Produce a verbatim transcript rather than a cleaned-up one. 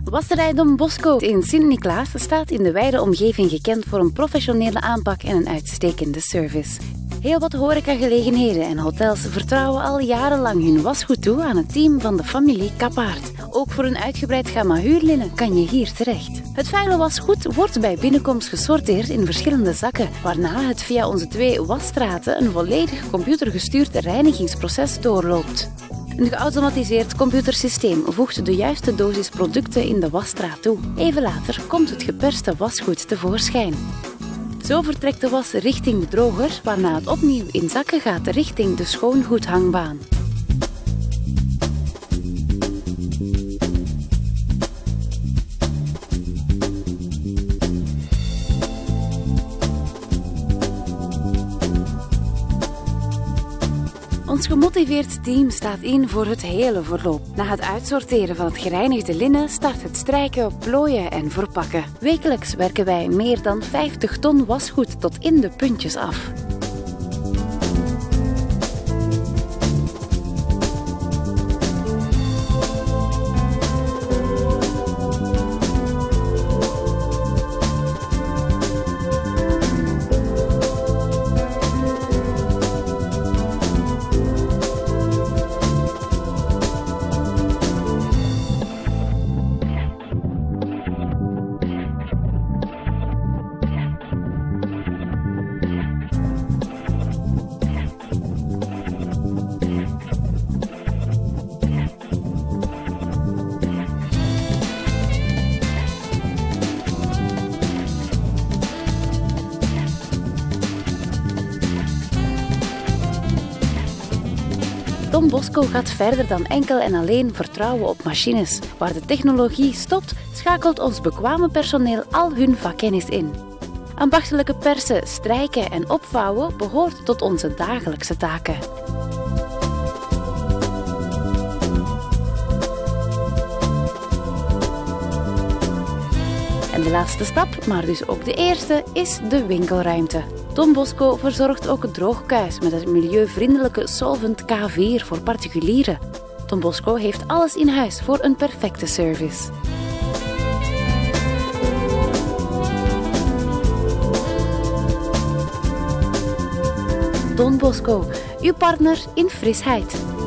Wasserij Don Bosco in Sint-Niklaas staat in de wijde omgeving gekend voor een professionele aanpak en een uitstekende service. Heel wat horecagelegenheden en hotels vertrouwen al jarenlang hun wasgoed toe aan het team van de familie Kapaert. Ook voor een uitgebreid gamma huurlinnen kan je hier terecht. Het vuile wasgoed wordt bij binnenkomst gesorteerd in verschillende zakken, waarna het via onze twee wasstraten een volledig computergestuurd reinigingsproces doorloopt. Een geautomatiseerd computersysteem voegt de juiste dosis producten in de wasstraat toe. Even later komt het geperste wasgoed tevoorschijn. Zo vertrekt de was richting de droger, waarna het opnieuw in zakken gaat richting de schoongoedhangbaan. Ons gemotiveerd team staat in voor het hele verloop. Na het uitsorteren van het gereinigde linnen start het strijken, plooien en verpakken. Wekelijks werken wij meer dan vijftig ton wasgoed tot in de puntjes af. Don Bosco gaat verder dan enkel en alleen vertrouwen op machines. Waar de technologie stopt, schakelt ons bekwame personeel al hun vakkennis in. Ambachtelijke persen, strijken en opvouwen behoort tot onze dagelijkse taken. En de laatste stap, maar dus ook de eerste, is de winkelruimte. Don Bosco verzorgt ook het droogkuis met het milieuvriendelijke Solvent K vier voor particulieren. Don Bosco heeft alles in huis voor een perfecte service. Don Bosco, uw partner in frisheid.